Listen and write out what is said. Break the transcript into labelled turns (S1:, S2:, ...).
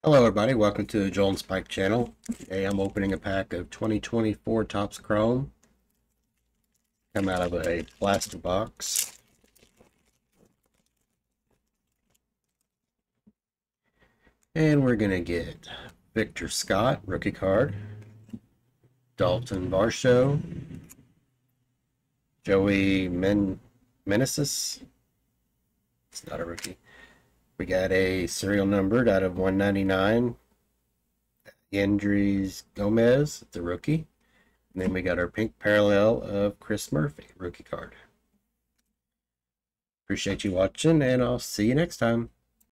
S1: Hello everybody, welcome to the Joel and Spike channel. Today I'm opening a pack of 2024 Topps Chrome. Come out of a plastic box. And we're going to get Victor Scott, rookie card. Dalton Varsho. Joey Meneses. It's not a rookie. We got a serial numbered out of 199. Yendrys Gomez, the rookie. And then we got our pink parallel of Chris Murphy, rookie card. Appreciate you watching, and I'll see you next time.